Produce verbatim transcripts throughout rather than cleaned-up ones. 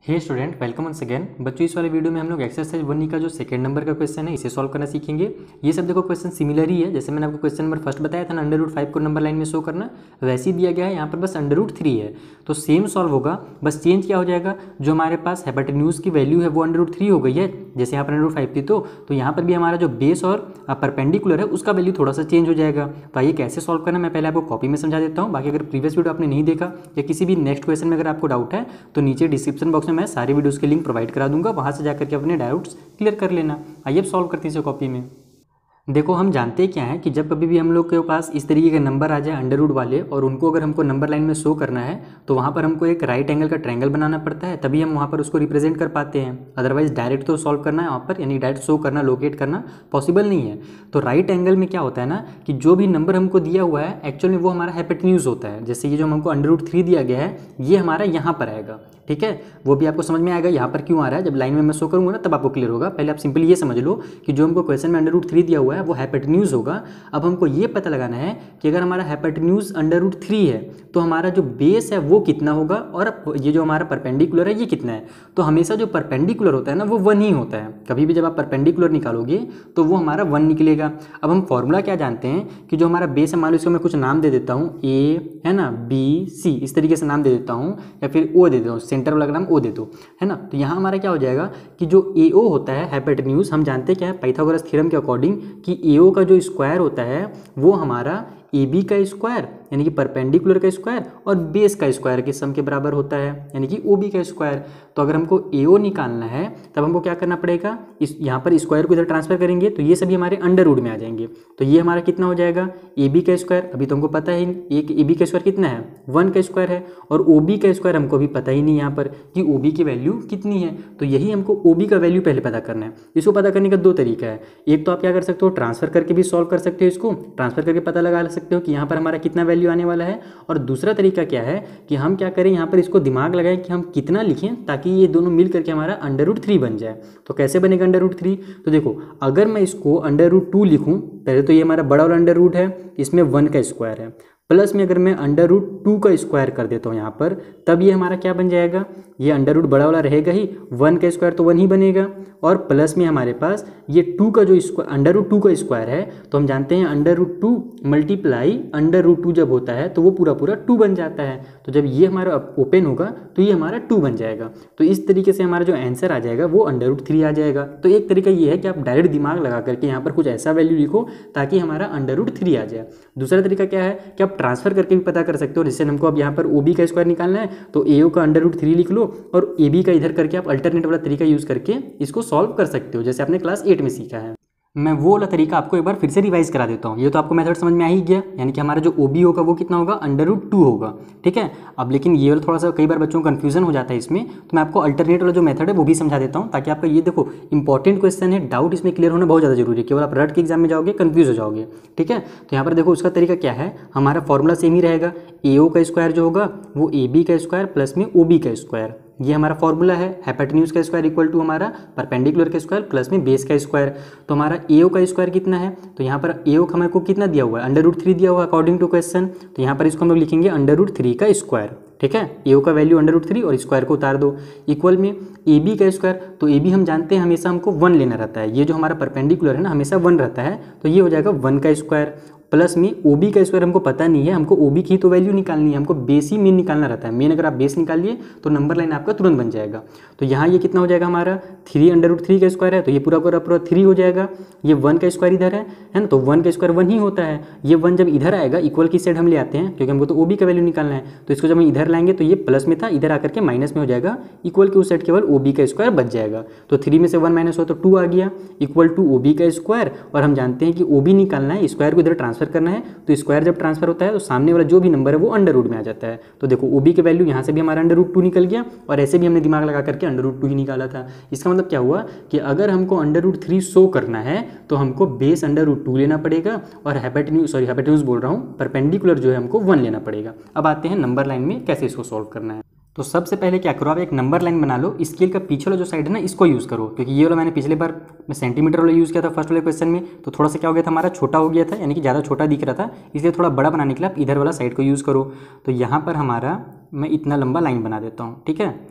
हे student, welcome once again. बच्चों, इस वाले वीडियो में हम लोग एक्सरसाइज वन का जो सेकंड नंबर का क्वेश्चन है इसे सॉल्व करना सीखेंगे। ये सब देखो क्वेश्चन सिमिलर ही है, जैसे मैंने आपको क्वेश्चन नंबर फर्स्ट बताया था ना, अंडर रूट फाइव को नंबर लाइन में शो करना, वैसे ही दिया गया है। यहाँ पर बस अंडर रूट थ्री है तो सेम सॉल्व होगा, बस चेंज क्या हो जाएगा, जो हमारे पास हाइपोटेन्यूज की वैल्यू है वो अंडर रूट थ्री हो गई है, जैसे यहाँ पर अंडर रूट फाइव थी तो तो यहाँ पर भी हमारा जो बेस और परपेंडिकुलर है उसका वैल्यू थोड़ा सा चेंज हो जाएगा। तो आइए कैसे सॉल्व करना मैं पहले आपको कॉपी में समझा देता हूँ। बाकी अगर प्रीवियस वीडियो आपने नहीं देखा या किसी भी नेक्स्ट क्वेश्चन में अगर आपको डाउट है तो नीचे डिस्क्रिप्शन बॉक्स में मैं सारे वीडियोस के लिंक प्रोवाइड करा दूंगा, वहां से जाकर के अपने डाउट्स क्लियर कर लेना। आइए अब सॉल्व करते हैं इसे कॉपी में। देखो, हम जानते क्या है कि जब कभी भी हम लोग के पास इस तरीके के नंबर आ जाए अंडर रूट वाले और उनको अगर हमको नंबर लाइन में शो करना है तो वहाँ पर हमको एक राइट एंगल का ट्रायंगल बनाना पड़ता है, तभी हम वहाँ पर उसको रिप्रेजेंट कर पाते हैं। अदरवाइज डायरेक्ट तो सॉल्व करना है वहाँ पर, यानी डायरेक्ट शो करना, लोकेट करना पॉसिबल नहीं है। तो राइट एंगल में क्या होता है ना कि जो भी नंबर हमको दिया हुआ है एक्चुअल में वो हमारा हाइपोटेन्यूज होता है। जैसे ये जो हमको अंडर रूट थ्री दिया गया है ये हमारा यहाँ पर आएगा, ठीक है। वो भी आपको समझ में आएगा यहाँ पर क्यों आ रहा है, जब लाइन में मैं शो करूँगा ना तब आपको क्लियर होगा। पहले आप सिंपल ये समझ लो कि जो हमको क्वेश्चन में अंडर रूट थ्री दिया हुआ है वो हाइपोटेन्यूज होगा। अब हमको ये पता लगाना है कि अगर हमारा हाइपोटेन्यूज अंडर रूट थ्री है तो हमारा जो बेस है वो कितना होगा और ये जो हमारा परपेंडिकुलर है ये कितना है। तो हमेशा जो परपेंडिकुलर होता है ना वो वन ही होता है, कभी भी जब आप परपेंडिकुलर निकालोगे तो वो हमारा वन निकलेगा। अब हम फॉर्मूला क्या जानते हैं कि जो हमारा बेस है, मान लो इसको मैं कुछ नाम दे देता हूँ, ए है ना, बी सी, इस तरीके से नाम दे देता हूँ, या फिर ओ दे देता हूँ, सेंटर वाला नाम ओ दे दो, है ना। तो यहाँ हमारा क्या हो जाएगा कि जो ए ओ होता है हाइपोटेन्यूज, हम जानते हैं क्या है पाइथागोरस थ्योरम के अकॉर्डिंग कि ए ओ का जो स्क्वायर होता है वो हमारा ए बी का स्क्वायर यानी कि परपेंडिकुलर का स्क्वायर और बेस का स्क्वायर के सम के बराबर होता है, यानी कि ओ बी का स्क्वायर। तो अगर हमको ए ओ निकालना है तब हमको क्या करना पड़ेगा, इस यहाँ पर स्क्वायर को इधर ट्रांसफर करेंगे तो ये सभी हमारे अंडर रूट में आ जाएंगे। तो ये हमारा कितना हो जाएगा, ए बी का स्क्वायर, अभी तो हमको पता है एक ए बी का स्क्वायर कितना है, वन का स्क्वायर है, और ओ बी का स्क्वायर हमको भी पता ही नहीं यहाँ पर कि ओ बी की वैल्यू कितनी है। तो यही हमको ओ बी का वैल्यू पहले पता करना है। इसको पता करने का दो तरीका है, एक तो आप क्या कर सकते हो, ट्रांसफर करके भी सॉल्व कर सकते हो, इसको ट्रांसफर करके पता लगा सकते हो कि यहाँ पर हमारा कितना वैल्यू आने वाला है। और दूसरा तरीका क्या है कि हम क्या करें, यहाँ पर इसको दिमाग लगाएं कि हम कितना लिखें ताकि ये दोनों मिल करके हमारा अंडर रूट थ्री बन जाए। तो कैसे बनेगा अंडर रूट थ्री, तो देखो अगर मैं इसको अंडर रूट टू लिखूँ, पहले तो ये हमारा बड़ा वाला अंडर रूट है, इसमें वन का स्क्वायर है, प्लस में अगर मैं अंडर रूट टू का स्क्वायर कर देता हूँ यहाँ पर, तब ये हमारा क्या बन जाएगा, ये अंडर रूट बड़ा वाला रहेगा ही, वन का स्क्वायर तो वन ही बनेगा, और प्लस में हमारे पास ये टू का जो स्क्वायर अंडर रूट टू का स्क्वायर है, तो हम जानते हैं under root two multiply under root two जब होता है तो वो पूरा पूरा टू बन जाता है। तो जब ये हमारा ओपन होगा तो ये हमारा टू बन जाएगा। तो इस तरीके से हमारा जो आंसर आ जाएगा वो अंडर रूट थ्री आ जाएगा। तो एक तरीका ये है कि आप डायरेक्ट दिमाग लगा करके यहाँ पर कुछ ऐसा वैल्यू लिखो ताकि हमारा अंडर रूट थ्री आ जाए। दूसरा तरीका क्या है कि आप ट्रांसफर करके भी पता कर सकते हो, जिससे हमको अब यहाँ पर ओ बी का स्क्वायर निकालना है तो ए ओ का अंडर रूट थ्री लिख लो और ए बी का इधर करके आप अल्टरनेट वाला तरीका यूज करके इसको सॉल्व कर सकते हो, जैसे आपने क्लास एट में सीखा है। मैं वो वाला तरीका आपको एक बार फिर से रिवाइज करा देता हूँ। ये तो आपको मेथड समझ में आ ही गया, यानी कि हमारा जो ओ बी होगा वो कितना होगा, अंडर रूट टू होगा, ठीक है। अब लेकिन ये वाला थोड़ा सा कई बार बच्चों को कन्फ्यूजन हो जाता है इसमें, तो मैं आपको अल्टरनेट वाला जो मेथड है वो भी समझा देता हूँ ताकि आपका ये देखो इंपॉर्टेंट क्वेश्चन है, डाउट इसमें क्लियर होना बहुत ज़्यादा जरूरी है, केवल आप रट के एग्जाम में जाओगे कन्फ्यूज हो जाओगे, ठीक है। तो यहाँ पर देखो उसका तरीका क्या है, हमारा फॉर्मूला सेम ही रहेगा, ए ओ का स्क्वायर जो होगा वो ए बी का स्क्वायर प्लस में ओ बी का स्क्वायर, ये हमारा फॉर्मूला है। हाइपोटेन्यूज का स्क्वायर इक्वल टू हमारा परपेंडिकुलर का स्क्वायर प्लस में बेस का स्क्वायर। तो हमारा ए ओ का स्क्वायर कितना है, तो यहाँ पर ए ओ हमें को कितना दिया हुआ है, अंडर रूट थ्री दिया हुआ है अकॉर्डिंग टू क्वेश्चन। तो यहाँ पर इसको हम लोग लिखेंगे अंडर रूट थ्री का स्क्वायर, ठीक है। ए ओ का वैल्यू अंडर रूट थ्री और स्क्वायर को उतार दो, इक्वल में ए बी का स्क्वायर, तो ए बी हम जानते हैं हमेशा हमको वन लेना रहता है, ये जो हमारा परपेंडिकुलर है ना हमेशा वन रहता है, तो ये हो जाएगा वन का स्क्वायर, प्लस में ओ बी का स्क्वायर हमको पता नहीं है, हमको ओ बी की तो वैल्यू निकालनी है, हमको बेस ही मेन निकालना रहता है। मेन अगर आप बेस निकाल लिए तो नंबर लाइन आपका तुरंत बन जाएगा। तो यहाँ ये कितना हो जाएगा हमारा, थ्री अंडर रूट थ्री का स्क्वायर है तो ये पूरा पूरा पूरा थ्री हो जाएगा, ये वन का स्क्वायर इधर है है ना, तो वन का स्क्वायर वन ही होता है, ये वन जब इधर आएगा इक्वल की साइड हम ले आते हैं क्योंकि हमको तो ओ बी का वैल्यू निकालना है, तो इसको जब हम इधर लाएंगे तो ये प्लस में था, इधर आकर के माइनस में हो जाएगा, इक्वल की उस साइड केवल ओ बी का स्क्वायर बच जाएगा। तो थ्री में से वन माइनस हो तो टू आ गया, इक्वल टू ओ बी का स्क्वायर, और हम जानते हैं कि ओ बी निकालना है, स्क्वायर को इधर ट्रांसफर करना है, तो स्क्वायर जब ट्रांसफर होता है तो सामने वाला जो भी नंबर है वो अंडर रूट में आ जाता है। तो देखो ओ बी की वैल्यू यहाँ से भी हमारा अंडर रूट टू निकल गया और ऐसे भी हमने दिमाग लगा करके अंडर रूट टू ही निकाला था। इसका मतलब क्या हुआ कि अगर हमको अंडर रूट थ्री शो करना है तो हमको बेस अंडर रूट टू लेना पड़ेगा और हाइपोटेन्यूज सॉरी हाइपोटेन्यूज बोल रहा हूँ परपेंडिकुलर जो है हमको वन लेना पड़ेगा। अब आते हैं नंबर लाइन में कैसे इसको सॉल्व करना है। तो सबसे पहले क्या करो, आप एक नंबर लाइन बना लो, स्केल का पीछे वाला जो साइड है ना इसको यूज़ करो, क्योंकि ये वाला मैंने पिछले बार मैं सेंटीमीटर वाला यूज़ किया था फर्स्ट वाले क्वेश्चन में, तो थोड़ा सा क्या हो गया था हमारा छोटा हो गया था, यानी कि ज़्यादा छोटा दिख रहा था, इसलिए थोड़ा बड़ा बनाने के लिए आप इधर वाला साइड को यूज़ करो। तो यहाँ पर हमारा मैं इतना लंबा लाइन बना देता हूँ, ठीक है।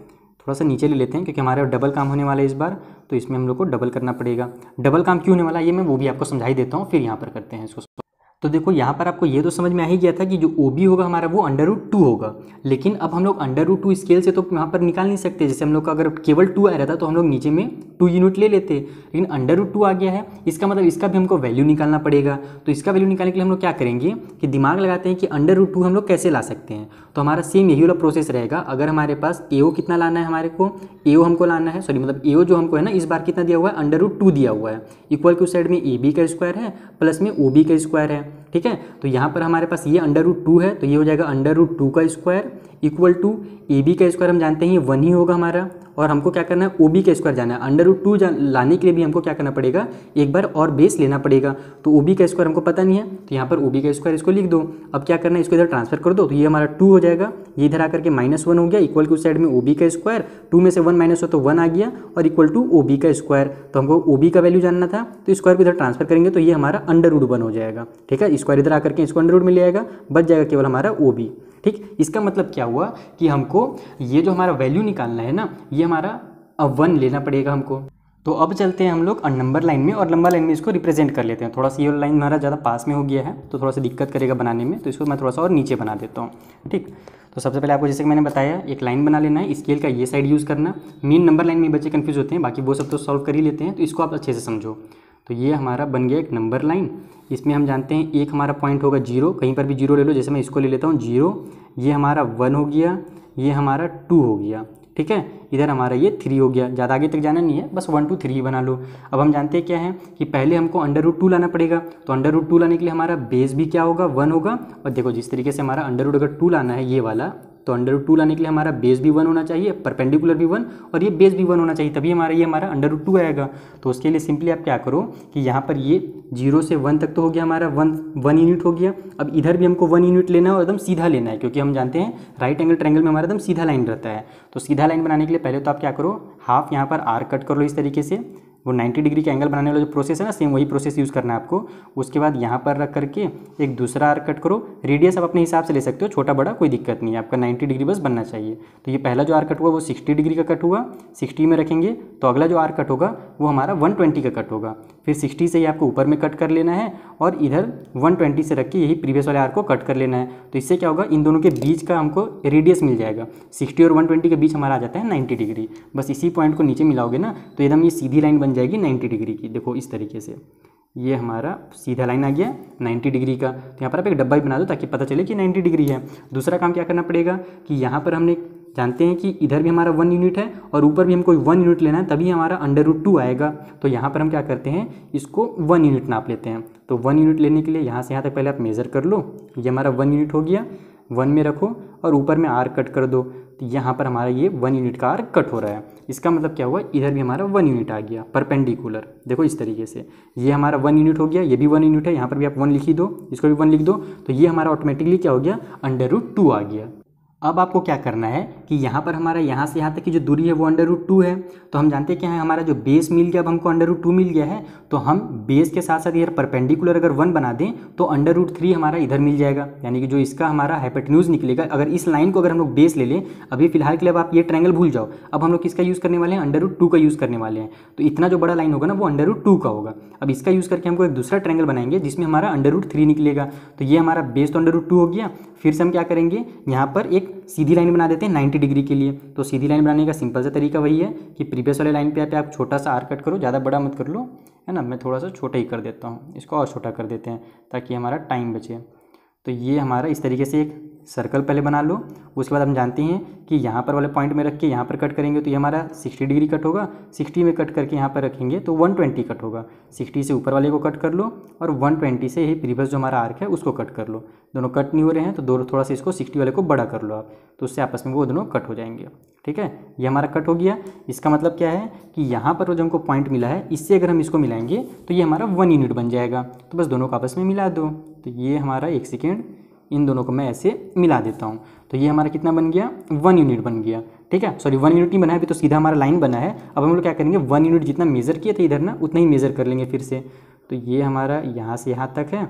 थोड़ा सा नीचे ले लेते हैं क्योंकि हमारा डबल काम होने वाला है इस बार, तो इसमें हम लोग को डबल करना पड़ेगा। डबल काम क्यों होने वाला है ये मैं वो भी आपको समझा ही देता हूँ, फिर यहाँ पर करते हैं इसको। तो देखो यहाँ पर आपको ये तो समझ में आ ही गया था कि जो ओ बी होगा हमारा वो अंडर रूट टू होगा, लेकिन अब हम लोग अंडर रूट टू स्केल से तो यहाँ पर निकाल नहीं सकते। जैसे हम लोग का अगर केवल टू आ रहा था तो हम लोग नीचे में टू यूनिट ले लेते, लेकिन अंडर रूट टू आ गया है, इसका मतलब इसका भी हमको वैल्यू निकालना पड़ेगा। तो इसका वैल्यू निकालने के लिए हम लोग क्या करेंगे कि दिमाग लगाते हैं कि अंडर रूट टू हम लोग कैसे ला सकते हैं। तो हमारा सेम यही वाला प्रोसेस रहेगा। अगर हमारे पास ए ओ कितना लाना है, हमारे को ए ओ हमको लाना है, सॉरी मतलब ए ओ जो हमको है ना इस बार कितना दिया हुआ है, अंडर रूट टू दिया हुआ है, इक्वल के उस साइड में ए बी का स्क्वायर है प्लस में ओ बी का स्क्वायर है, ठीक है। तो यहाँ पर हमारे पास ये अंडर रूट टू है, तो ये हो जाएगा अंडर रूट टू का square equal to A B का स्क्वायर, हम जानते हैं ये वन ही होगा हमारा, और हमको क्या करना है ओ बी का स्क्वायर जाना है। अंडर रूट टू लाने के लिए भी हमको क्या करना पड़ेगा, एक बार और बेस लेना पड़ेगा। तो ओ बी का स्क्वायर हमको पता नहीं है, तो यहाँ पर ओ बी का स्क्वायर इसको लिख दो। अब क्या करना है, इसको इधर ट्रांसफर कर दो, तो ये हमारा टू हो जाएगा, ये इधर आकर के माइनस वन हो गया, इक्वल के उस साइड में ओ बी का स्क्वायर, टू में से वन माइनस हो तो वन आ गया, और इक्वल टू ओ बी का स्क्वायर। तो हमको ओ बी का वैल्यू जानना था, तो स्क्वायर को इधर ट्रांसफर करेंगे तो ये हमारा अंडर रूट वन हो जाएगा, ठीक है। स्क्वायर इधर आकर के इसको अंडर रूट में ले आएगा, बच जाएगा केवल हमारा ओ बी, ठीक। इसका मतलब क्या हुआ कि हमको ये जो हमारा वैल्यू निकालना है ना, ये हमारा अब वन लेना पड़ेगा हमको। तो अब चलते हैं हम लोग नंबर लाइन में, और नंबर लाइन में इसको रिप्रेजेंट कर लेते हैं। थोड़ा सा ये लाइन हमारा ज़्यादा पास में हो गया है तो थोड़ा सा दिक्कत करेगा बनाने में, तो इसको मैं थोड़ा सा और नीचे बना देता हूँ, ठीक। तो सबसे पहले आपको जैसे कि मैंने बताया एक लाइन बना लेना है, स्केल का ये साइड यूज़ करना। मेन नंबर लाइन में बच्चे कन्फ्यूज होते हैं, बाकी वो सब तो सॉल्व कर ही लेते हैं, तो इसको आप अच्छे से समझो। तो ये हमारा बन गया एक नंबर लाइन, इसमें हम जानते हैं एक हमारा पॉइंट होगा जीरो, कहीं पर भी जीरो ले लो, जैसे मैं इसको ले लेता हूँ जीरो, ये हमारा वन हो गया, ये हमारा टू हो गया, ठीक है। इधर हमारा ये थ्री हो गया, ज़्यादा आगे तक जाना नहीं है, बस वन टू थ्री बना लो। अब हम जानते हैं क्या है कि पहले हमको अंडर रूट टू लाना पड़ेगा, तो अंडर रूट टू लाने के लिए हमारा बेस भी क्या होगा, वन होगा। और देखो जिस तरीके से हमारा अंडर रूट अगर टू लाना है ये वाला, तो अंडर रूट टू लाने के लिए हमारा बेस भी वन होना चाहिए, परपेंडिकुलर भी वन, और ये बेस भी वन होना चाहिए, तभी हमारा ये हमारा अंडर रूट टू आएगा। तो उसके लिए सिंपली आप क्या करो कि यहाँ पर ये जीरो से वन तक तो हो गया हमारा, वन वन यूनिट हो गया। अब इधर भी हमको वन यूनिट लेना है और एकदम सीधा लेना है, क्योंकि हम जानते हैं राइट एंगल ट्रायंगल में हमारा एकदम सीधा लाइन रहता है। तो सीधा लाइन बनाने के लिए पहले तो आप क्या करो, हाफ यहाँ पर आर कट कर लो इस तरीके से, वो नाइन्टी डिग्री का एंगल बनाने वाला जो प्रोसेस है ना, सेम वही प्रोसेस यूज़ करना है आपको। उसके बाद यहाँ पर रख करके एक दूसरा आर्क कट करो, रेडियस आप अपने हिसाब से ले सकते हो, छोटा बड़ा कोई दिक्कत नहीं है, आपका नाइन्टी डिग्री बस बनना चाहिए। तो ये पहला जो आर्क कट हुआ वो सिक्सटी डिग्री का कट हुआ, सिक्सटी में रखेंगे, तो अगला जो आर्क कट होगा वो हमारा वन ट्वेंटी का कट होगा। फिर सिक्सटी से ही आपको ऊपर में कट कर लेना है, और इधर वन ट्वेंटी से रख के यही प्रीवियस वाले आर्क को कट कर लेना है। तो इससे क्या होगा, इन दोनों के बीच का हमको रेडियस मिल जाएगा। सिक्सटी और वन ट्वेंटी के बीच हमारा आ जाता है नाइन्टी डिग्री। बस इसी पॉइंट को नीचे मिलाओगे ना तो एकदम ये सीधी लाइन बन जाएगी नाइन्टी डिग्री की। देखो इस तरीके से ये हमारा सीधा लाइन आ गया नाइन्टी डिग्री का। तो यहाँ पर आप एक डब्बा भी बना दो ताकि पता चले कि नाइन्टी डिग्री है। दूसरा काम क्या करना पड़ेगा कि यहाँ पर हमने जानते हैं कि इधर भी हमारा वन यूनिट है और ऊपर भी हमको वन यूनिट लेना है, तभी हमारा अंडर रूट टू आएगा। तो यहाँ पर हम क्या करते हैं, इसको वन यूनिट नाप लेते हैं। तो वन यूनिट लेने के लिए यहाँ से यहाँ तक पहले आप मेज़र कर लो, ये हमारा वन यूनिट हो गया, वन में रखो और ऊपर में आर कट कर दो। तो यहाँ पर हमारा ये वन यूनिट का आर कट हो रहा है। इसका मतलब क्या हुआ, इधर भी हमारा वन यूनिट आ गया परपेंडिकुलर। देखो इस तरीके से ये हमारा वन यूनिट हो गया, ये भी वन यूनिट है, यहाँ पर भी आप वन लिख ही दो, इसको भी वन लिख दो। तो ये हमारा ऑटोमेटिकली क्या हो गया, अंडर रूट टू आ गया। अब आपको क्या करना है कि यहाँ पर हमारा यहाँ से यहाँ तक की जो दूरी है वो अंडर रूट टू है। तो हम जानते हैं कि हमारा जो बेस मिल गया, अब हमको अंडर रूट टू मिल गया है, तो हम बेस के साथ साथ इधर परपेंडिकुलर अगर वन बना दें तो अंडर रूट थ्री हमारा इधर मिल जाएगा। यानी कि जो इसका हमारा हाइपोटेन्यूज निकलेगा, अगर इस लाइन को अगर हम लोग बेस ले लें, अभी फिलहाल के लिए अब आप ये ट्रायंगल भूल जाओ, अब हम लोग किसका यूज़ करने वाले हैं, अंडर रूट टू का यूज़ करने वाले हैं। तो इतना जो बड़ा लाइन होगा ना वो अंडर रूट टू का होगा। अब इसका यूज़ करके हमको एक दूसरा ट्रायंगल बनाएंगे जिसमें हमारा अंडर रूट थ्री निकलेगा। तो ये हमारा बेस तो अंडर रूट टू हो गया। फिर से हम क्या करेंगे, यहाँ पर एक सीधी लाइन बना देते हैं नाइन्टी डिग्री के लिए। तो सीधी लाइन बनाने का सिंपल सा तरीका वही है कि प्रीवियस वाले लाइन पे आप छोटा सा आर कट करो, ज़्यादा बड़ा मत कर लो, है ना। मैं थोड़ा सा छोटा ही कर देता हूँ, इसको और छोटा कर देते हैं ताकि हमारा टाइम बचे। तो ये हमारा इस तरीके से एक सर्कल पहले बना लो। उसके बाद हम जानते हैं कि यहाँ पर वाले पॉइंट में रख के यहाँ पर कट करेंगे तो ये हमारा सिक्सटी डिग्री कट होगा। सिक्सटी में कट करके यहाँ पर रखेंगे तो वन ट्वेंटी कट होगा। सिक्सटी से ऊपर वाले को कट कर लो और वन ट्वेंटी से ही प्रीवियस जो हमारा आर्क है उसको कट कर लो। दोनों कट नहीं हो रहे हैं तो दोनों थोड़ा सा इसको सिक्सटी वाले को बड़ा कर लो आप, तो उससे आपस में वो दोनों कट हो जाएंगे। ठीक है, ये हमारा कट हो गया। इसका मतलब क्या है कि यहाँ पर जो हमको पॉइंट मिला है इससे अगर हम इसको मिलाएंगे तो ये हमारा वन यूनिट बन जाएगा। तो बस दोनों को आपस में मिला दो। तो ये हमारा एक सेकेंड, इन दोनों को मैं ऐसे मिला देता हूँ। तो ये हमारा कितना बन गया, वन यूनिट बन गया। ठीक है, सॉरी वन यूनिट नहीं बना है अभी, तो सीधा हमारा लाइन बना है। अब हम लोग क्या करेंगे, वन यूनिट जितना मेज़र किए थे इधर ना उतना ही मेज़र कर लेंगे फिर से। तो ये हमारा यहाँ से यहाँ तक है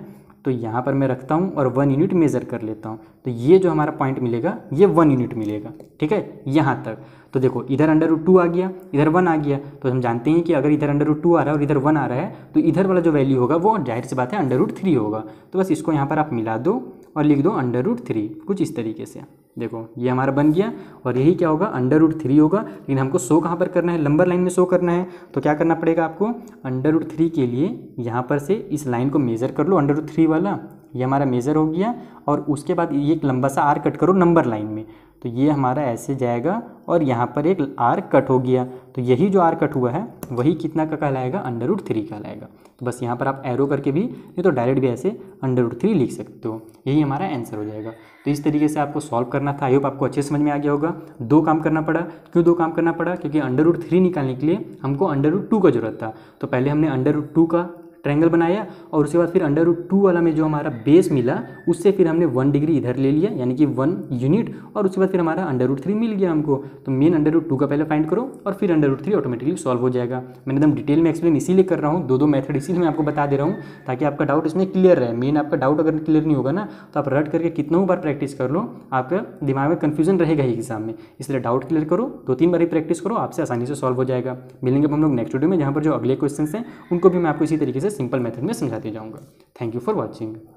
तो यहाँ पर मैं रखता हूँ और वन यूनिट मेज़र कर लेता हूँ, तो ये जो हमारा पॉइंट मिलेगा ये वन यूनिट मिलेगा, ठीक है, यहाँ तक। तो देखो इधर अंडर रूट टू आ गया, इधर वन आ गया, तो हम जानते हैं कि अगर इधर अंडर रूट टू आ रहा है और इधर वन आ रहा है तो इधर वाला जो वैल्यू होगा वो जाहिर सी बात है अंडर रूट थ्री होगा। तो बस इसको यहाँ पर आप मिला दो और लिख दो अंडर रूट थ्री, कुछ इस तरीके से। देखो ये हमारा बन गया और यही क्या होगा, अंडर रूट थ्री होगा। लेकिन हमको शो कहाँ पर करना है, लंबर लाइन में शो करना है, तो क्या करना पड़ेगा आपको, अंडर रूट थ्री के लिए यहाँ पर से इस लाइन को मेज़र कर लो, अंडर रूट थ्री वाला ये हमारा मेज़र हो गया, और उसके बाद ये एक लंबा सा आर कट करो नंबर लाइन में, तो ये हमारा ऐसे जाएगा और यहाँ पर एक आर कट हो गया, तो यही जो आर कट हुआ है वही कितना का कहलाएगा, अंडर रूट थ्री कहलाएगा। तो बस यहाँ पर आप एरो करके भी, ये तो डायरेक्ट भी ऐसे अंडर रूट थ्री लिख सकते हो, यही हमारा आंसर हो जाएगा। तो इस तरीके से आपको सॉल्व करना था। आई होप आपको अच्छे समझ में आ गया होगा। दो काम करना पड़ा, क्यों दो काम करना पड़ा, क्योंकि अंडर रूट थ्री निकालने के लिए हमको अंडर रूट टू का जरूरत था। तो पहले हमने अंडर रूट टू का ट्रायंगल बनाया और उसके बाद फिर अंडर रूट टू वाला में जो हमारा बेस मिला उससे फिर हमने वन डिग्री इधर ले लिया, यानी कि वन यूनिट, और उसके बाद फिर हमारा अंडर रूट थ्री मिल गया हमको। तो मेन अंडर रूट टू का पहले फाइंड करो और फिर under root three automatically solve हो जाएगा। मैंने एकदम डिटेल में एक्सप्लेन इसीलिए कर रहा हूँ, दो दो मेथड इसीलिए मैं आपको बता दे रहा हूँ ताकि आपका डाउट इसमें क्लियर रहे। मेन आपका डाउट अगर क्लियर नहीं होगा ना तो आप रट करके कितनों बार प्रैक्टिस कर लो, आपका दिमाग में कन्फ्यूजन रहेगा ही एग्जाम में। इसलिए डाउट क्लियर करो, दो तीन बार ही प्रैक्टिस करो, आपसे आसानी से सॉल्व हो जाएगा। मिलेंगे हम लोग नेक्स्ट वीडियो में, जहाँ पर जो अगले क्वेश्चन हैं उनको भी मैं आपको इसी तरीके से सिंपल मेथड में समझाते जाऊँगा। Thank you for watching.